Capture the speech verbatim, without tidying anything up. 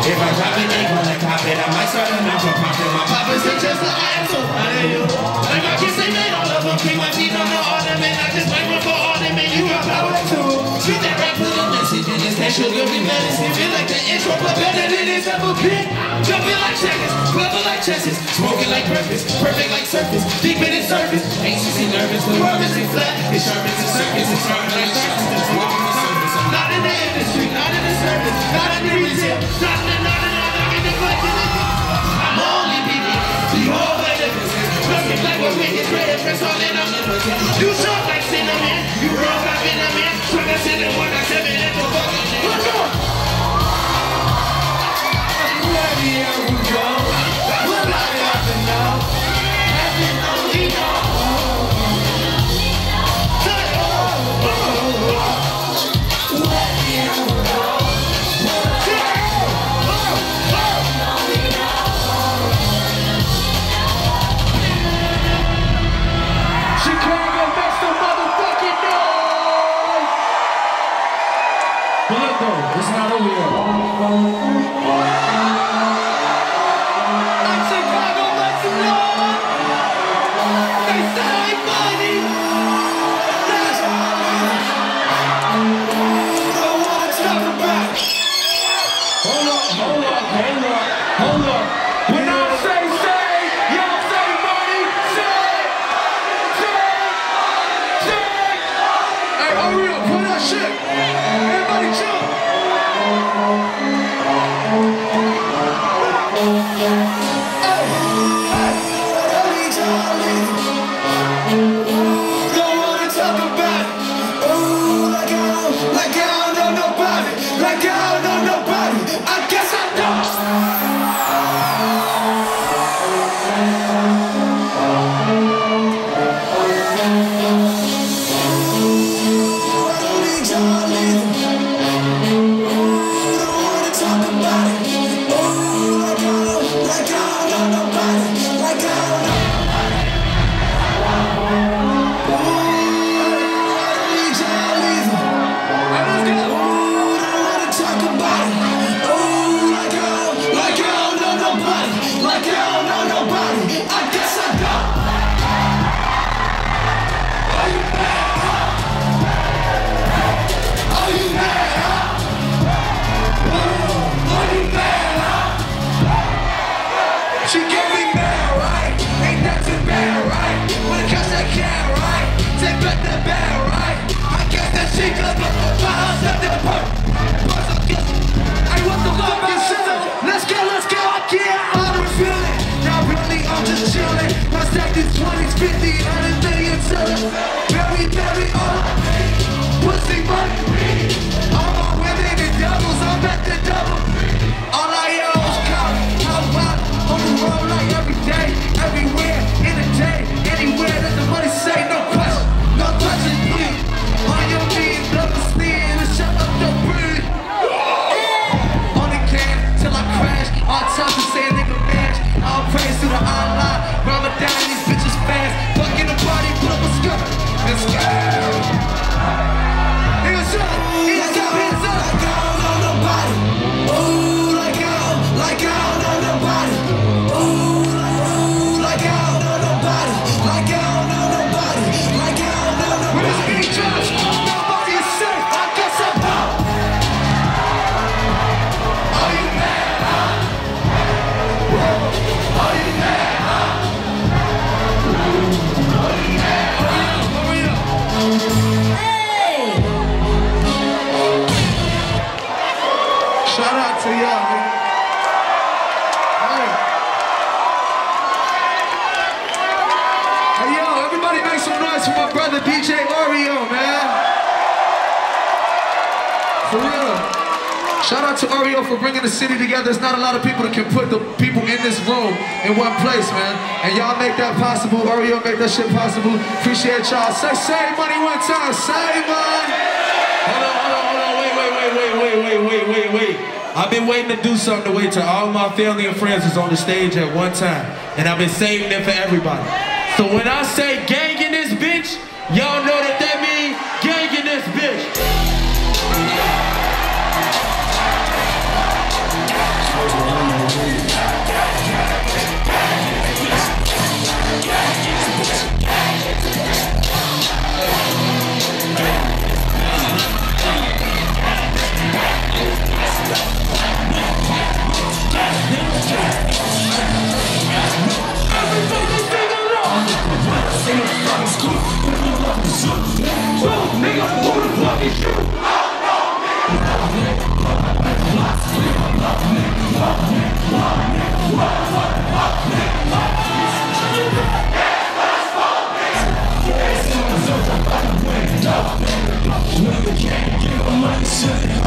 If I drop it, they gonna cop it. I might start a non-for-profit. My papa's are just an ass so proud of you. Like my kids say they don't love them. Keep my feet on the ornament. I just might run for ornament. You got power too. Treat that rap with a message. And it's that sugar be medicine. Feel like the intro, but better than this ever been. Jumping like checkers, bubble like chesses. Smoking like breakfast, perfect like surface. Deep in its surface, anxious and nervous. The world isn't flat. It's sharp as a circus. It's sharp like surface. It's walking the surface. I'm not in the industry, not in the service, not in the retail, not in the, not in the, not in the, not in the, I'm only people. Behold my differences. Perfect like what we get great and press all in on the person. You talk like cinnamon, you roll like cinnamon. Talk like cinnamon, one like seven, and go fucking in. Let's go! Where we go, will I ever know? Heaven only knows. It's not over yet. Like Chicago, let you know. They sound like money. Don't wanna talk about it. Hold up, hold up, hold up, hold up. When I say say, y'all say money, say, say, say. Hey, Oreo, put that shit. Everybody jump. She gave me bad, right? Ain't nothing bad, right? When it comes to cat, right? Take back the bad, right? I guess that she could look my house up to the park. Hey, what the fuck you say? Let's go, let's go, yeah, I don't feel it. Now really, I'm just chilling. My stack is twenties, fifty, one hundred million sellers. Berry, berry, all pussy money. All my women and doubles, I'm at the double. All I hear is cop, how about on the road like every day, everywhere, in a day, anywhere that the money say, no question, no question, please. On your knees, double sneeze, and shut up the breathe. Only can till I crash, all time to say a nigga mash. All praise to the online, rubber down these bitches fast. Fuck in the body, put up a skirt, and scare. Hands up, hands up, hands up. Like I don't know nobody. Ooh, like I don't, like I don't know nobody. Ooh, like I don't know nobody. Like I don't know nobody. Like I don't know nobody. When it's being judged, nobody is safe. I guess I'm out. Are you mad, huh? Are you mad, huh? Are you mad, huh? Hurry up, hurry up. Shout out to y'all, man. Hey. Hey, yo, everybody make some noise for my brother D J Oreo, man. For real. Shout out to Oreo for bringing the city together. There's not a lot of people that can put the people in this room in one place, man. And y'all make that possible. Oreo make that shit possible. Appreciate y'all. Say, say money one time. Say money. Hold on, hold on, hold on. Wait, wait, wait, wait, wait, wait, wait, wait, wait. I've been waiting to do something to wait till all my family and friends is on the stage at one time. And I've been saving it for everybody. So when I say gang in this bitch, y'all know that that means gang in this bitch. Can't give a money,